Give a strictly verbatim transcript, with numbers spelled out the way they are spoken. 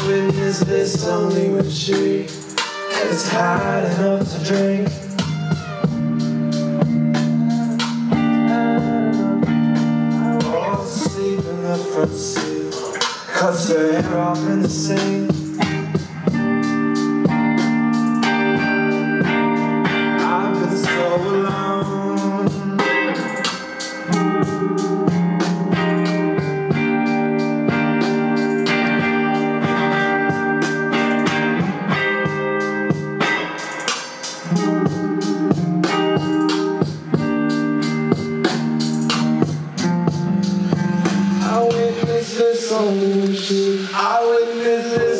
witness this only when she is hard enough to drink. Or sleep in the front seat, cuts her hair off in the sink. I've been so alone. I witnessed this only when she I witnessed this